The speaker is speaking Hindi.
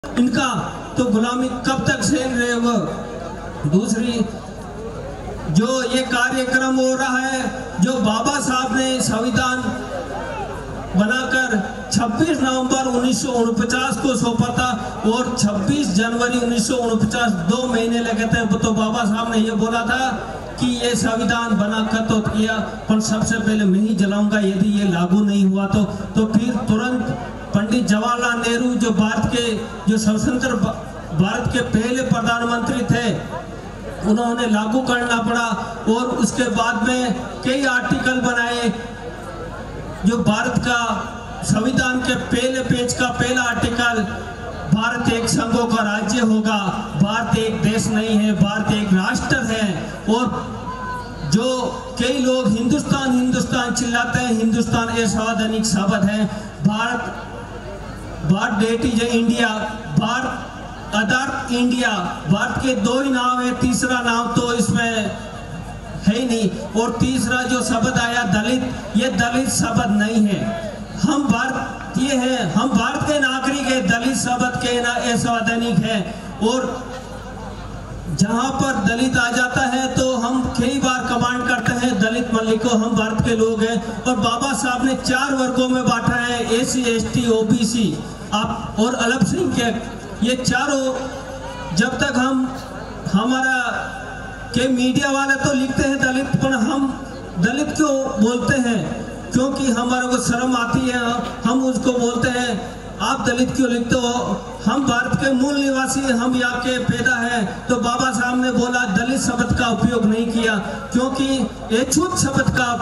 इनका तो गुलामी कब तक सहन रहे वो। दूसरी जो ये कार्यक्रम हो रहा है, जो बाबा साहब ने संविधान बनाकर 26 नवंबर 1949 को सौंपा था और 26 जनवरी 1949 2 महीने लगे थे। तो बाबा साहब ने ये बोला था कि ये संविधान बनाकर तो किया, पर सबसे पहले मैं ही जलाऊंगा यदि ये लागू नहीं हुआ तो फिर तुरंत पंडित जवाहरलाल नेहरू जो भारत के जो स्वतंत्र भारत के पहले प्रधानमंत्री थे, उन्होंने लागू करना पड़ा। और उसके बाद में कई आर्टिकल बनाए। जो भारत का संविधान के पहले पेज का पहला आर्टिकल, भारत एक संघों का राज्य होगा, भारत एक देश नहीं है, भारत एक राष्ट्र है। और जो कई लोग हिंदुस्तान हिंदुस्तान चिल्लाते हैं, हिंदुस्तान असंवैधानिक शब्द है। Bharat that is India, Bharat other India. Bharat के 2 ही नाम है, तीसरा नाम तो इसमें है ही नहीं। और तीसरा जो शब्द आया दलित, ये दलित शब्द नहीं है। हम भारतीय हैं, हम भारत के नागरिक है। दलित शब्द कहना असंवैधानिक है। और जहां पर दलित आ जाता है तो हम कई बार कमांड करते हैं दलित मल्लिक को, हम भारत के लोग हैं। और बाबा साहब ने 4 वर्गों में बांटा है, SC ST OBC आप और अल्पसंख्यक। ये चारों जब तक हमारा के मीडिया वाले तो लिखते हैं दलित, पर हम दलित क्यों बोलते हैं? क्योंकि हमारे को शर्म आती है, हम उसको बोलते हैं आप दलित क्यों लिखते हो? हम भारत के मूल निवासी, हम यहाँ के पैदा हैं। तो बाबा साहब ने बोला दलित शब्द का उपयोग नहीं किया, क्योंकि ये छूत शब्द का